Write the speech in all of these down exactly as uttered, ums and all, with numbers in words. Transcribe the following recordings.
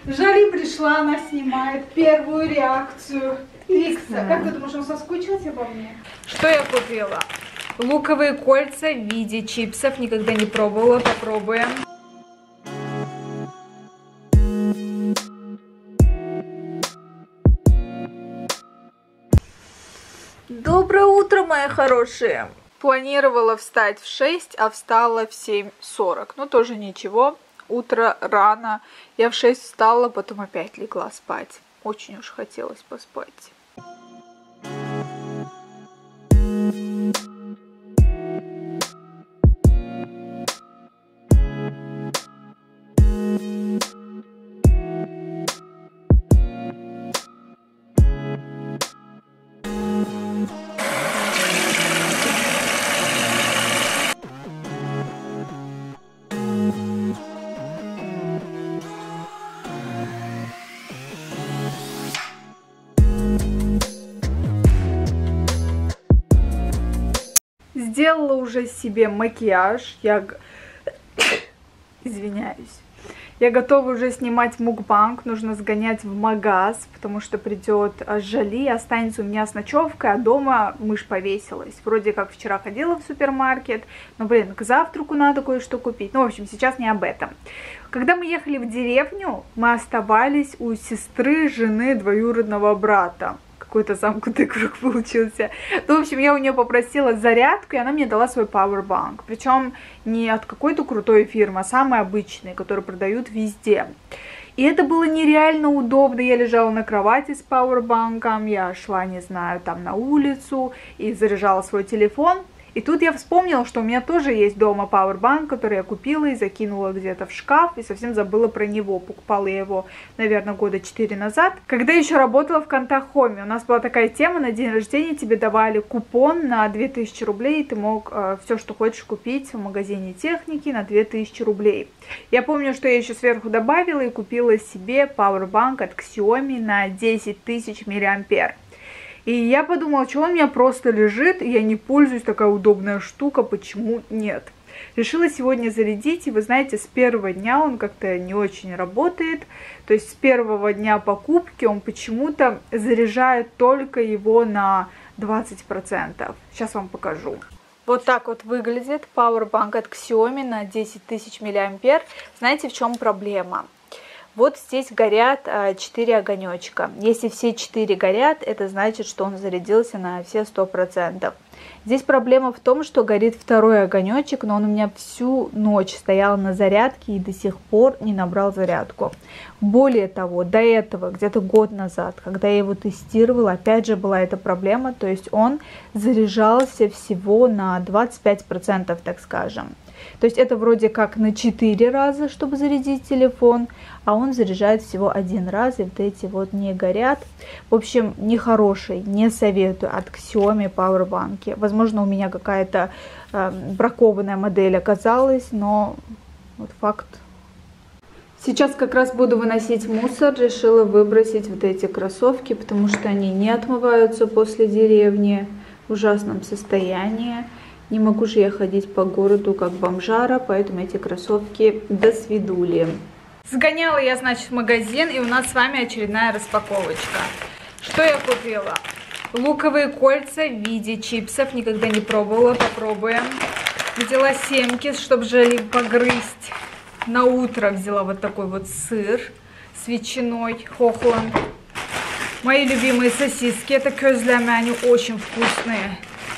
Жали пришла, она снимает первую реакцию. Викса, как ты думаешь, он соскучился по мне? Что я купила? Луковые кольца в виде чипсов. Никогда не пробовала, попробуем. Доброе утро, мои хорошие! Планировала встать в шесть, а встала в семь сорок. Ну, тоже ничего. Утро рано. Я в шесть встала, потом опять легла спать. Очень уж хотелось поспать. Сделала уже себе макияж. Я... Извиняюсь. Я готова уже снимать мукбанг. Нужно сгонять в магаз, потому что придет Жали. Останется у меня с ночевкой, а дома мышь повесилась. Вроде как вчера ходила в супермаркет. Но, блин, к завтраку надо кое-что купить. Ну, в общем, сейчас не об этом. Когда мы ехали в деревню, мы оставались у сестры жены двоюродного брата. Какой-то замкнутый круг получился. Ну, в общем, я у нее попросила зарядку, и она мне дала свой пауэрбанк. Причем не от какой-то крутой фирмы, а самый обычный, который продают везде. И это было нереально удобно. Я лежала на кровати с пауэрбанком, я шла, не знаю, там на улицу и заряжала свой телефон. И тут я вспомнила, что у меня тоже есть дома пауэрбанк, который я купила и закинула где-то в шкаф, и совсем забыла про него. Покупала я его, наверное, года четыре назад, когда еще работала в Контахоме. У нас была такая тема: на день рождения тебе давали купон на две тысячи рублей, и ты мог э, все, что хочешь, купить в магазине техники на две тысячи рублей. Я помню, что я еще сверху добавила и купила себе пауэрбанк от Xiaomi на десять тысяч миллиампер. И я подумала, что он у меня просто лежит, и я не пользуюсь, такая удобная штука, почему нет? Решила сегодня зарядить, и вы знаете, с первого дня он как-то не очень работает. То есть с первого дня покупки он почему-то заряжает только его на двадцать процентов. Сейчас вам покажу. Вот так вот выглядит пауэрбанк от Xiaomi на десять тысяч миллиампер. Знаете, в чем проблема? Вот здесь горят четыре огонечка. Если все четыре горят, это значит, что он зарядился на все сто процентов. Здесь проблема в том, что горит второй огонечек, но он у меня всю ночь стоял на зарядке и до сих пор не набрал зарядку. Более того, до этого, где-то год назад, когда я его тестировала, опять же была эта проблема, то есть он заряжался всего на двадцать пять процентов, так скажем. То есть это вроде как на четыре раза, чтобы зарядить телефон, а он заряжает всего один раз, и вот эти вот не горят. В общем, нехороший, не советую от Xiaomi пауэрбанки. Возможно, у меня какая-то э, бракованная модель оказалась, но вот факт. Сейчас как раз буду выносить мусор, решила выбросить вот эти кроссовки, потому что они не отмываются после деревни, в ужасном состоянии. Не могу же я ходить по городу как бомжара, поэтому эти кроссовки до свидули. Сгоняла я, значит, в магазин, и у нас с вами очередная распаковочка. Что я купила? Луковые кольца в виде чипсов, никогда не пробовала, попробуем. Взяла семки, чтобы Жали погрызть. На утро взяла вот такой вот сыр с ветчиной, Хохланд. Мои любимые сосиски, это közleme, они очень вкусные.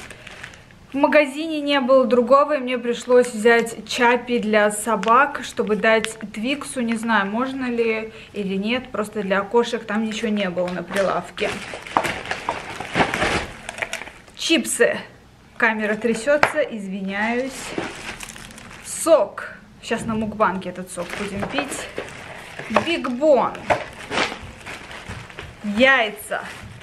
В магазине не было другого, и мне пришлось взять чаппи для собак, чтобы дать Твиксу. Не знаю, можно ли или нет, просто для кошек там ничего не было на прилавке. Чипсы. Камера трясется, извиняюсь. Сок. Сейчас на мукбанге этот сок будем пить. Биг Бон. Яйца.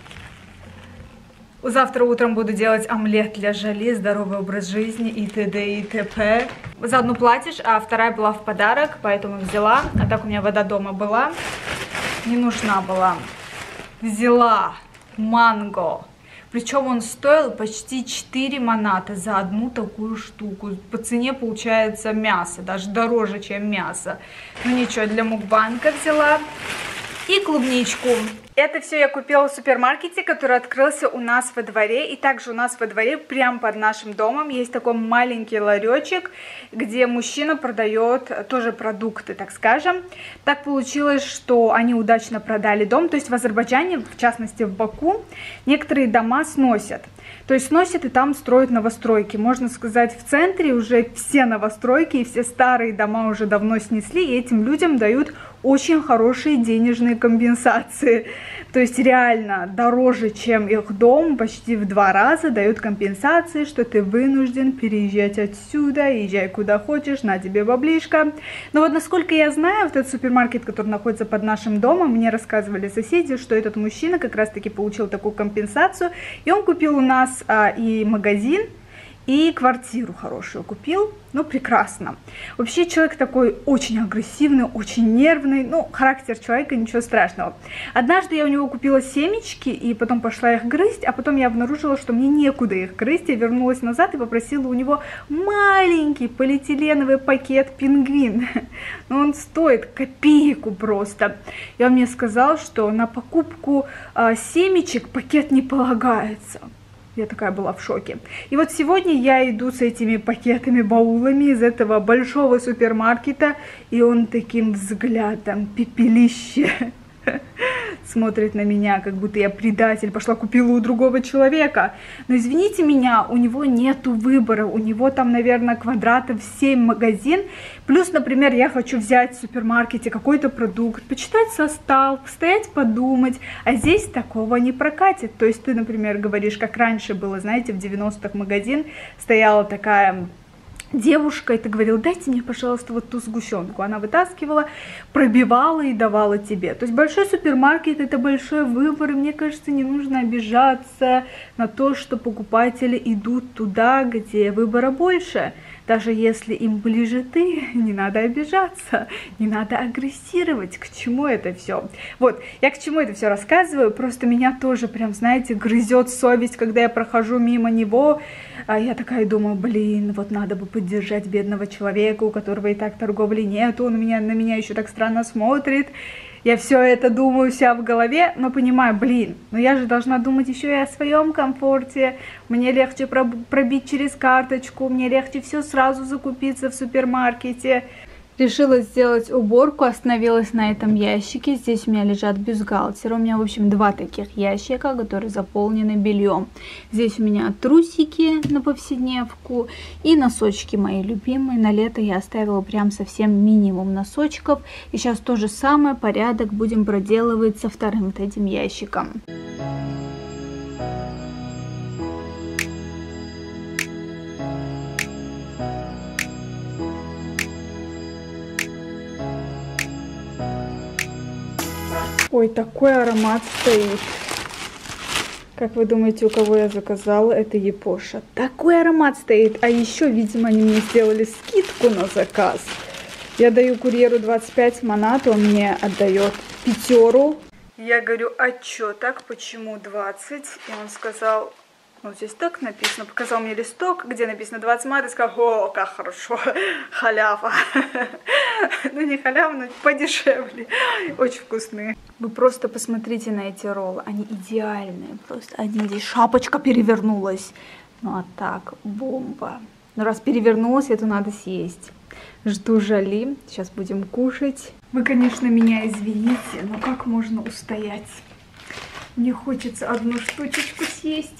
Завтра утром буду делать омлет для Жали, здоровый образ жизни и т.д. и т.п. За одну платишь, а вторая была в подарок, поэтому взяла. А так у меня вода дома была, не нужна была. Взяла манго. Причем он стоил почти четыре маната за одну такую штуку. По цене получается мясо, даже дороже, чем мясо. Ну ничего, для мукбанка взяла. и клубничку. Это все я купила в супермаркете, который открылся у нас во дворе. И также у нас во дворе, прямо под нашим домом, есть такой маленький ларечек, где мужчина продает тоже продукты, так скажем. Так получилось, что они удачно продали дом. То есть в Азербайджане, в частности в Баку, некоторые дома сносят. То есть сносят и там строят новостройки. Можно сказать, в центре уже все новостройки и все старые дома уже давно снесли, и этим людям дают очень хорошие денежные компенсации. То есть реально дороже, чем их дом, почти в два раза дают компенсации, что ты вынужден переезжать отсюда, езжай куда хочешь, на тебе баблишко. Но вот насколько я знаю, вот этот супермаркет, который находится под нашим домом, мне рассказывали соседи, что этот мужчина как раз-таки получил такую компенсацию, и он купил у нас а, и магазин, и квартиру хорошую купил. Ну, прекрасно. Вообще человек такой очень агрессивный, очень нервный. Ну, характер человека, ничего страшного. Однажды я у него купила семечки, и потом пошла их грызть, а потом я обнаружила, что мне некуда их грызть. Я вернулась назад и попросила у него маленький полиэтиленовый пакет пингвин. Но он стоит копейку просто. И он мне сказал, что на покупку а, семечек пакет не полагается. Я такая была в шоке. И вот сегодня я иду с этими пакетами, баулами из этого большого супермаркета, и он таким взглядом, пепелище, смотрит на меня, как будто я предатель, пошла купила у другого человека. Но извините меня, у него нету выбора, у него там, наверное, квадратов семь магазин. Плюс, например, я хочу взять в супермаркете какой-то продукт, почитать состав, постоять, подумать, а здесь такого не прокатит. То есть ты, например, говоришь, как раньше было, знаете, в девяностых магазин стояла такая девушка, и ты говорил, дайте мне, пожалуйста, вот ту сгущенку. Она вытаскивала, пробивала и давала тебе. То есть большой супермаркет — это большой выбор, и мне кажется, не нужно обижаться на то, что покупатели идут туда, где выбора больше. Даже если им ближе ты, не надо обижаться, не надо агрессировать. К чему это все? Вот, я к чему это все рассказываю, просто меня тоже прям, знаете, грызет совесть, когда я прохожу мимо него, а я такая думаю, блин, вот надо бы поддержать бедного человека, у которого и так торговли нет, он меня, на меня еще так странно смотрит. Я все это думаю вся в голове, но понимаю, блин, но я же должна думать еще и о своем комфорте. Мне легче пробить через карточку, мне легче все сразу закупиться в супермаркете. Решила сделать уборку, остановилась на этом ящике. Здесь у меня лежат бюстгальтеры. У меня, в общем, два таких ящика, которые заполнены бельем. Здесь у меня трусики на повседневку и носочки мои любимые. На лето я оставила прям совсем минимум носочков. И сейчас то же самое, порядок будем проделывать со вторым вот этим ящиком. Ой, такой аромат стоит. Как вы думаете, у кого я заказала? Это Япоша. Такой аромат стоит. А еще, видимо, они мне сделали скидку на заказ. Я даю курьеру двадцать пять манат, он мне отдает пятеру. Я говорю, а чё так? Почему двадцать? И он сказал, ну здесь так написано. Показал мне листок, где написано двадцать манат, и сказал, о, как хорошо, халява. Ну не халява, но подешевле. Очень вкусные. Вы просто посмотрите на эти роллы, они идеальные. Просто один здесь шапочка перевернулась. Ну а так, бомба. Но раз перевернулась, это надо съесть. Жду Жали, сейчас будем кушать. Вы, конечно, меня извините, но как можно устоять? Мне хочется одну штучечку съесть.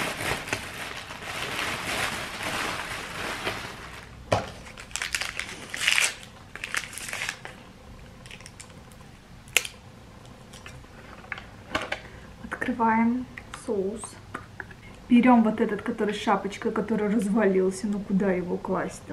Открываем соус. Берем вот этот, который с шапочкой, который развалился. Ну куда его класть-то?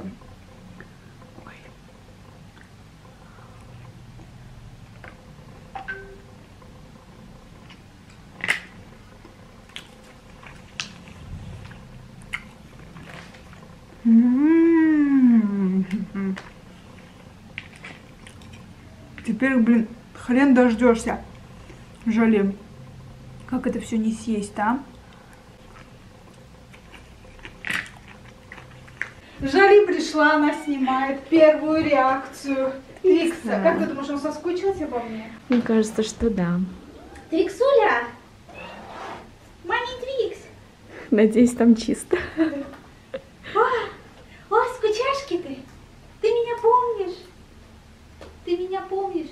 Теперь, блин, хрен дождешься. Жали. Как это все не съесть, а? Жали пришла, она снимает первую реакцию. Твикса, как ты думаешь, он соскучился по мне? Мне кажется, что да. Твиксуля! Мами Твикс! Надеюсь, там чисто. О, о, скучашки ты! Ты меня помнишь? Ты меня помнишь?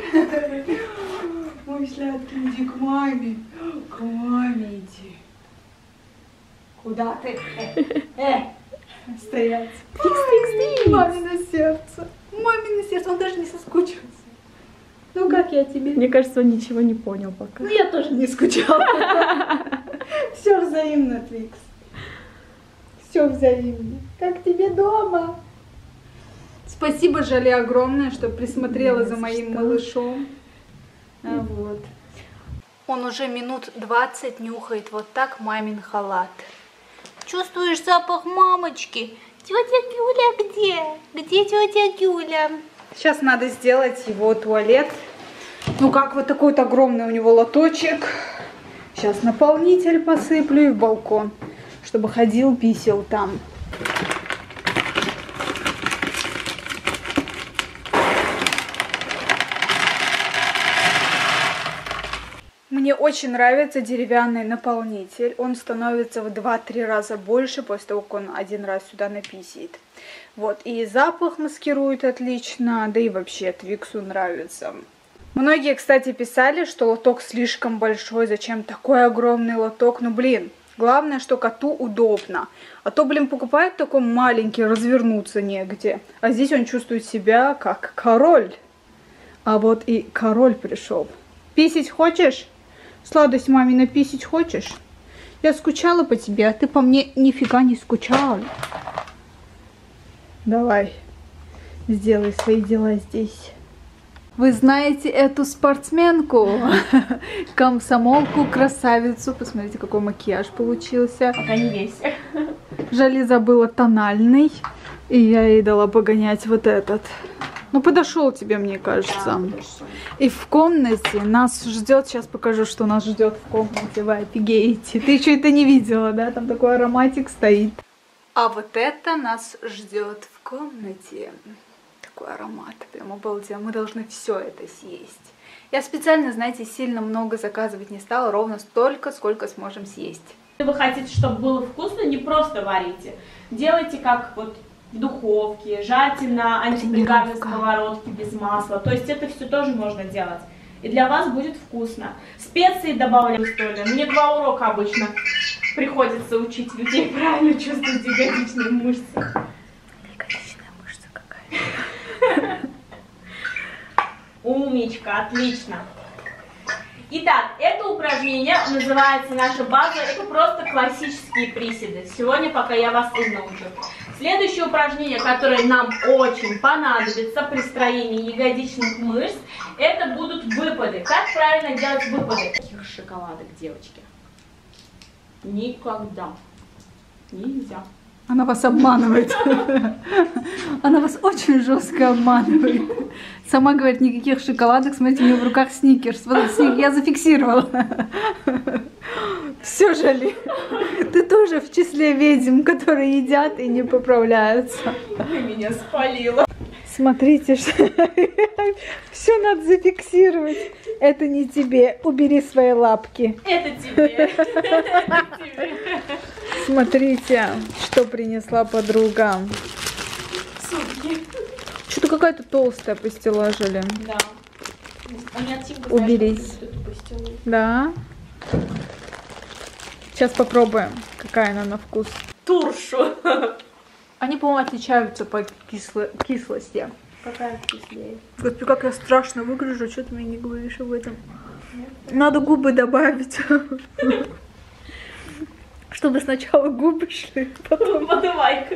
Мой сладкий, иди к маме. К маме иди. Куда ты? Э, э. Стоять. Твикс, твикс, твикс. Мамино сердце. Мамино сердце. Он даже не соскучился. Ну как я тебе? Мне кажется, он ничего не понял пока. Ну я тоже не скучала. Все взаимно, Твикс. Все взаимно. Как тебе дома? Спасибо, Жали, огромное, что присмотрела за моим малышом. А, вот. Он уже минут двадцать нюхает вот так мамин халат. Чувствуешь запах мамочки? Тетя Гюля где? Где тетя Гюля? Сейчас надо сделать его туалет. Ну как, вот такой вот огромный у него лоточек. Сейчас наполнитель посыплю и в балкон, чтобы ходил, писал там. Мне очень нравится деревянный наполнитель. Он становится в два-три раза больше после того, как он один раз сюда написит. Вот, и запах маскирует отлично, да и вообще Твиксу нравится. Многие, кстати, писали, что лоток слишком большой, зачем такой огромный лоток. Ну, блин, главное, что коту удобно. А то, блин, покупают такой маленький, развернуться негде. А здесь он чувствует себя как король. А вот и король пришел. Писить хочешь? Сладость мамина, писить хочешь? Я скучала по тебе, а ты по мне нифига не скучала. Давай, сделай свои дела здесь. Вы знаете эту спортсменку? Комсомолку, красавицу. Посмотрите, какой макияж получился. Пока не весь. Жали забыла тональный. И я ей дала погонять вот этот. Ну, подошел тебе, мне кажется. Да, и в комнате нас ждет. Сейчас покажу, что нас ждет в комнате. Вы офигеете. Ты еще это не видела, да? Там такой ароматик стоит. А вот это нас ждет в комнате. Такой аромат. Прям обалденно. Мы должны все это съесть. Я специально, знаете, сильно много заказывать не стала. Ровно столько, сколько сможем съесть. Если вы хотите, чтобы было вкусно, не просто варите. Делайте как вот в духовке, жарьте на антипригарной сковородке без масла. То есть это все тоже можно делать. И для вас будет вкусно. Специи добавляем, что ли. Мне два урока обычно приходится учить людей правильно чувствовать ягодичные мышцы. Ягодичная мышца какая. Умничка, отлично. Итак, это упражнение называется наша база. Это просто классические приседы. Сегодня пока я вас им научу. Следующее упражнение, которое нам очень понадобится при строении ягодичных мышц, это будут выпады. Как правильно делать выпады? Таких шоколадок, девочки. Никогда. Нельзя. Она вас обманывает. Она вас очень жестко обманывает. Сама говорит, никаких шоколадок. Смотрите, у нее в руках сникерс. Вот сникерс я зафиксировала. Все, Жали. Ты тоже в числе ведьм, которые едят и не поправляются. Ты меня спалила. Смотрите, что все надо зафиксировать. Это не тебе. Убери свои лапки. Это тебе. Это тебе. Смотрите, что принесла подруга. Сутки. Что-то какая-то толстая пастила, Жали. Да. Уберись. Да. Сейчас попробуем, какая она на вкус. Туршу. Они, по-моему, отличаются по кисло кислости. Какая вкуснее? Господи, как я страшно выгляжу, что ты мне не говоришь об этом. Надо губы добавить. Чтобы сначала губы шли, потом... Подавай-ка.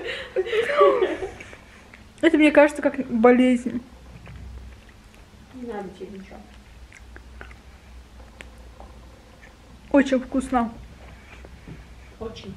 Это, мне кажется, как болезнь. Не надо тебе ничего. Очень вкусно. Очень.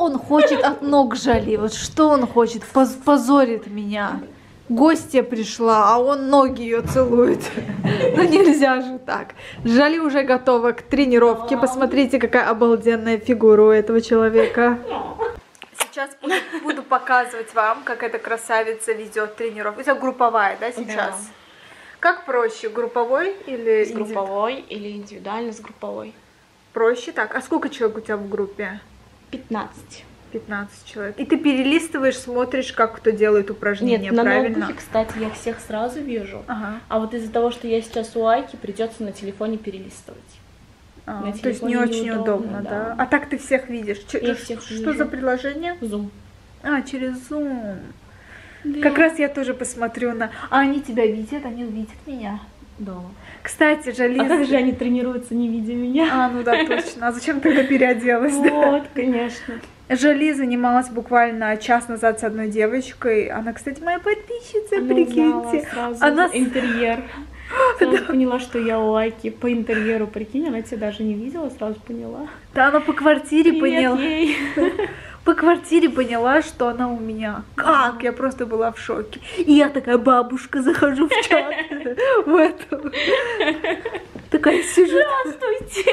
он хочет от ног Жали? Вот что он хочет? Поз позорит меня. Гостья пришла, а он ноги ее целует. Ну нельзя же так. Жали уже готова к тренировке. Посмотрите, какая обалденная фигура у этого человека. Сейчас буду, буду показывать вам, как эта красавица ведет тренировку. Это групповая, да, сейчас? Да. Как проще, групповой или с групповой или индивидуально с групповой? Проще так. А сколько человек у тебя в группе? пятнадцать. пятнадцать человек. И ты перелистываешь, смотришь, как кто делает упражнения. Нет, правильно? На ноутбуке, кстати, я всех сразу вижу. Ага. А вот из-за того, что я сейчас у Айки, придется на телефоне перелистывать. А, на то есть не очень неудобно, удобно, да. да? А так ты всех видишь? Ч я всех что вижу. За приложение? Zoom. А, через Zoom. Да. Как раз я тоже посмотрю на... А они тебя видят? Они увидят меня? Да. Кстати, Жали... А как же они тренируются, не видя меня? А, ну да, точно. А зачем тогда переоделась? Вот, конечно. Жали занималась буквально час назад с одной девочкой. Она, кстати, моя подписчица, Она прикиньте. Сразу Она интерьер. Сразу поняла, что я у Айки по интерьеру, прикинь, она тебя даже не видела, сразу поняла. Да, она по квартире Привет поняла. Ей. По квартире поняла, что она у меня. Как? Я просто была в шоке. И я такая бабушка, захожу в чат. В эту. Такая сижу. Здравствуйте.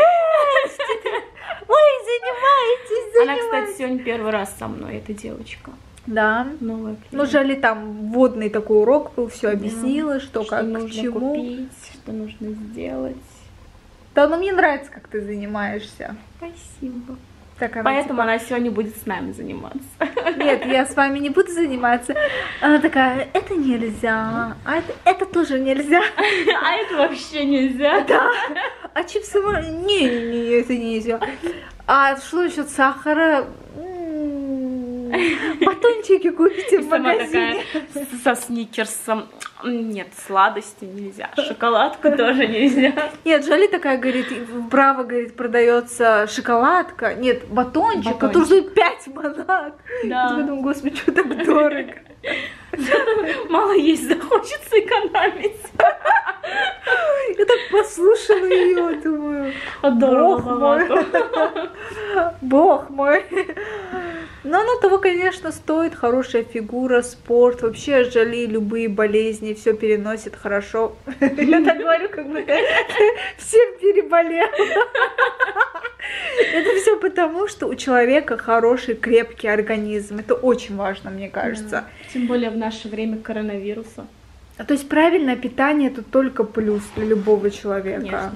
Ой, занимаетесь, Она, кстати, сегодня первый раз со мной, эта девочка. Да. Новая клиентка. Ну, Жали там вводный такой урок был, все объяснила, да. что, что как, нужно к чему. купить, что нужно сделать. Да, ну мне нравится, как ты занимаешься. Спасибо. Так, она Поэтому типа... она сегодня будет с нами заниматься. Нет, я с вами не буду заниматься. Она такая, это нельзя, а это, это тоже нельзя. А это вообще нельзя. Да. А чипсы... Не, не, не, это нельзя. А что насчет сахара? Батончики купите в магазине. Такая, со сникерсом. Нет, сладости нельзя. Шоколадку тоже нельзя. Нет, Жали такая говорит, вправо, говорит, продается шоколадка. Нет, батончик, батончик. который стоит пять монат. Да. Я думаю, господи, что так дорого. Мало есть, захочется экономить. Я так послушала ее, думаю, бог мой. Бог мой. Но оно того, конечно, стоит. Хорошая фигура, спорт. Вообще Жали любые болезни, все переносит хорошо. Я так говорю, как будто всем переболел. Это все потому, что у человека хороший, крепкий организм. Это очень важно, мне кажется. Тем более в наше время коронавируса. То есть правильное питание тут только плюс для любого человека. Конечно.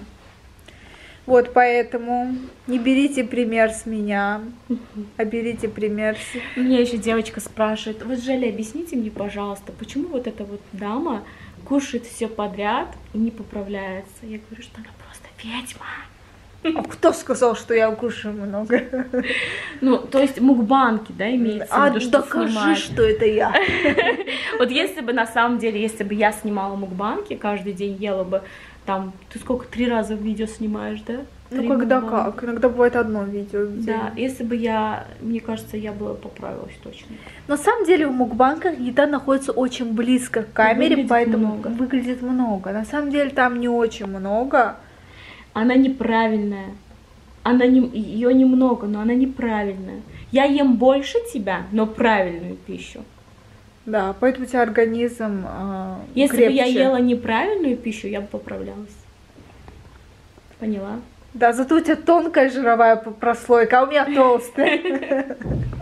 Вот поэтому не берите пример с меня, а берите пример с... Меня еще девочка спрашивает, вот, Жали, объясните мне, пожалуйста, почему вот эта вот дама кушает все подряд и не поправляется? Я говорю, что она просто ведьма. А кто сказал, что я кушаю много? Ну, то есть мукбанки, да, имеется в виду, что докажи, снимает. что это я. Вот если бы на самом деле, если бы я снимала мукбанки, каждый день ела бы там, ты сколько, три раза видео снимаешь, да? Ну, Три когда мукбанка. как? Иногда бывает одно видео в день. Да, если бы я, мне кажется, я бы поправилась точно. На самом деле в мукбанках еда находится очень близко к камере, Выглядит поэтому много. выглядит много. На самом деле там не очень много. Она неправильная. Она не, ее немного, но она неправильная. Я ем больше тебя, но правильную пищу. Да, поэтому у тебя организм э, Если крепче. бы я ела неправильную пищу, я бы поправлялась. Поняла? Да, зато у тебя тонкая жировая прослойка, а у меня толстая.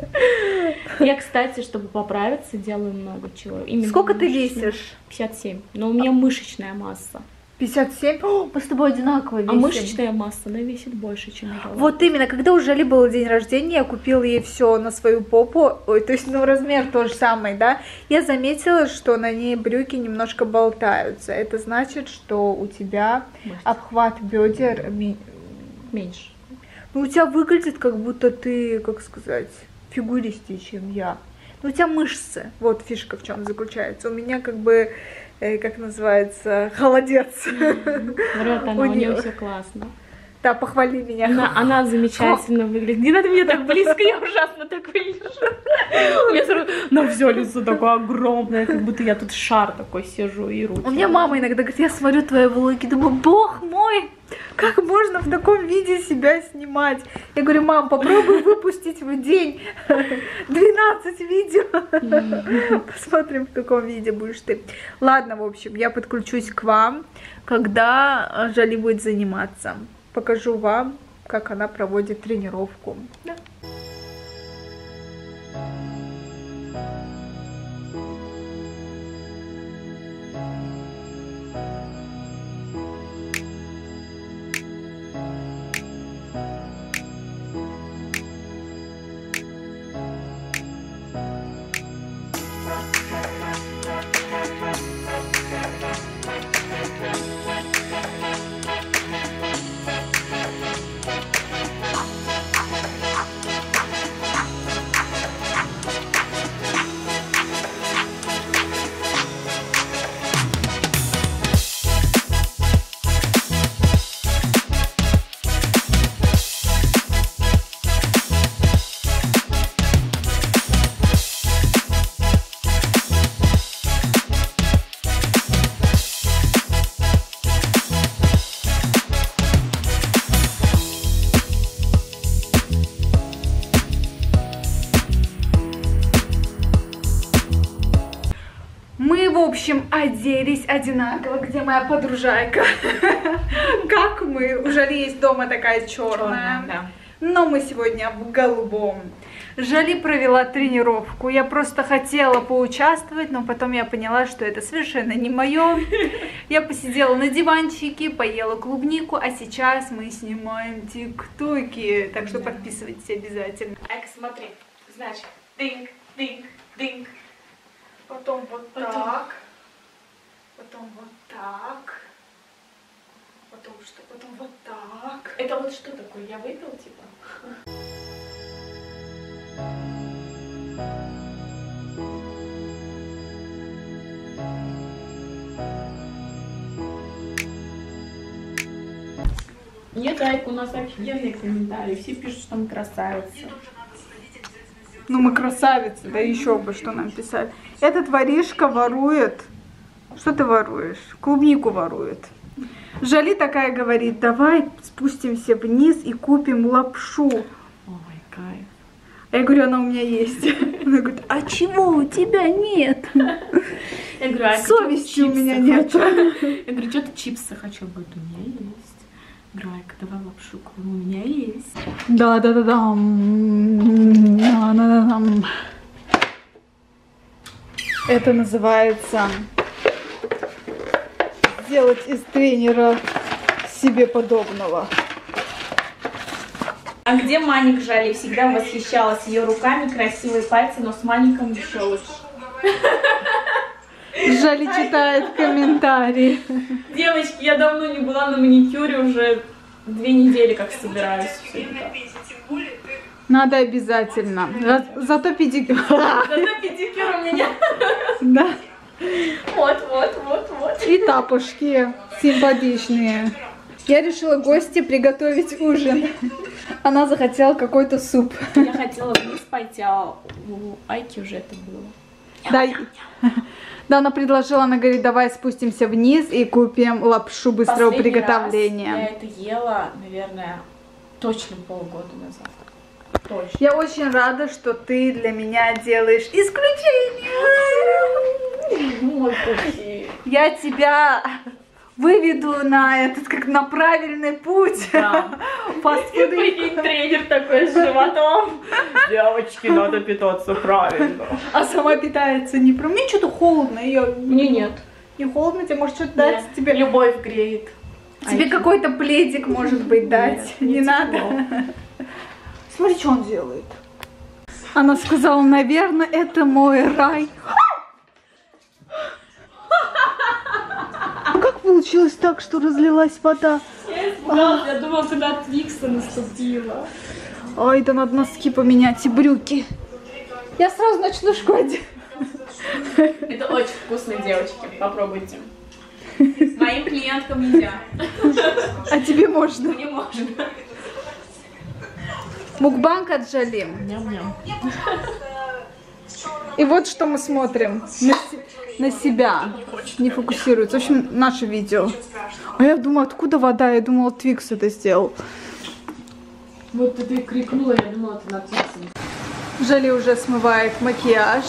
Я, кстати, чтобы поправиться, делаю много чего. Именно Сколько ты мышечную. весишь? пятьдесят семь. Но у меня мышечная масса. пятьдесят семь? О, мы с тобой одинаково весим. А мышечная масса, она весит больше, чем жировая. Вот именно, когда у Жали был день рождения, я купила ей все на свою попу, ой, то есть, ну, размер тот же самый, да, я заметила, что на ней брюки немножко болтаются. Это значит, что у тебя Мышцы. обхват бедер ми- Меньше. ну, у тебя выглядит, как будто ты, как сказать, фигуристее, чем я. Ну, у тебя мышцы, вот фишка в чем заключается. У меня как бы, э, как называется, холодец. Врет она, У у нее неё. все классно. Да, похвали меня. Она, она замечательно выглядит. Не надо мне так близко, я ужасно так выгляжу. У меня сразу на все лицо такое огромное, как будто я тут шар такой сижу и руки. У меня мама иногда говорит, я смотрю твои влоги, думаю, бог мой, Как можно в таком виде себя снимать? Я говорю, мам, попробуй выпустить в день двенадцать видео. Посмотрим, в каком виде будешь ты. Ладно, в общем, я подключусь к вам, когда Жали будет заниматься. Покажу вам, как она проводит тренировку. Да. В общем, оделись одинаково. Где моя подружайка? Как мы? У Жали есть дома такая черная. Да. Но мы сегодня в голубом. Жали провела тренировку. Я просто хотела поучаствовать, но потом я поняла, что это совершенно не мое. Я посидела на диванчике, поела клубнику, а сейчас мы снимаем тиктоки. Так что да. Подписывайтесь обязательно. Айка, смотри. Значит, дынк, дынк, дынк. Потом вот потом. так, потом вот так, потом что, потом вот так. Это вот что такое? Я выпил, типа? Нет, Айка, у нас офигенные комментарии. Все пишут, что мы красавицы. Ну мы красавицы, да еще бы, что нам писали. Этот воришка ворует. Что ты воруешь? Клубнику ворует. Жали такая говорит, давай спустимся вниз и купим лапшу. Ой, кайф. А я говорю, она у меня есть. Она говорит, а чего у тебя нет? Я говорю, а совести у меня нет. Я говорю, что ты чипсы хочу? Говорит, у меня есть. Говорю, Айка, давай лапшу купим, у меня есть. Да, да, да, да. Да, да, да. Это называется сделать из тренера себе подобного. А где Маник Жали? Всегда восхищалась ее руками, красивые пальцы, но с Маником еще лучше. Жали читает комментарии. Девочки, я давно не была на маникюре, уже две недели как собираюсь. Надо обязательно. За, зато педикюр. Зато педикюр у меня. Да. Вот, вот, вот, вот. И тапушки симпатичные. Я решила гости приготовить ужин. Она захотела какой-то суп. Я хотела вниз пойти, а у Айки уже это было. Да, да, она предложила, она говорит, давай спустимся вниз и купим лапшу быстрого Последний приготовления. Раз я это ела, наверное, точно полгода назад. Точно. Я очень рада, что ты для меня делаешь исключение. Мой пути. Я тебя выведу на этот, как на правильный путь. Да. Прикинь, тренер такой с животом. Девочки, надо питаться правильно. А сама питается не про... Мне что-то холодно. Я... Мне нет. Не холодно, тебе может что-то дать? Нет. Тебе... Любовь греет. Тебе какой-то пледик, может быть, дать? Нет, не не надо. Смотри, что он делает. Она сказала, наверное, это мой рай. Как получилось так, что разлилась вода? Я испугалась, я думала, когда Твикса наступила. Ой, да надо носки поменять и брюки. Я сразу ночнушку одену. Это очень вкусно, девочки, попробуйте. Моим клиенткам нельзя. А тебе можно? Мне можно. Мукбанг от Жали. Ням-ням. И вот что мы смотрим. На, на себя. Не фокусируется. В общем, наше видео. А я думаю, откуда вода? Я думала, Твикс это сделал. Вот ты крикнула, я думала, ты на птице. Жали уже смывает макияж.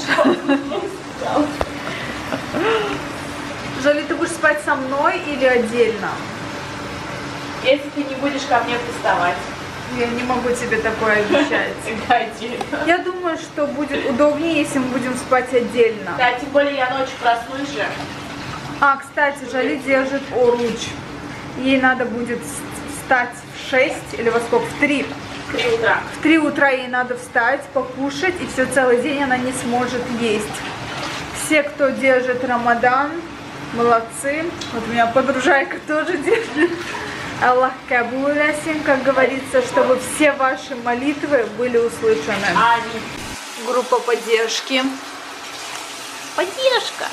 Жали, ты будешь спать со мной или отдельно? Если ты не будешь ко мне приставать. Я не могу тебе такое обещать. Тогда отдельно. Я думаю, что будет удобнее, если мы будем спать отдельно. Да, тем более я ночью проснусь же. А, кстати, Жали держит Оруч. Ей надо будет встать в шесть или во сколько? В три. В три утра. В три утра ей надо встать, покушать, и все целый день она не сможет есть. Все, кто держит Рамадан, молодцы. Вот у меня подружайка тоже держит. Аллах кабулясим, как говорится, чтобы все ваши молитвы были услышаны. Аминь. Группа поддержки. Поддержка.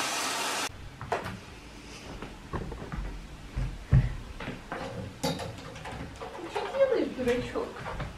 Ты что делаешь, дурачок?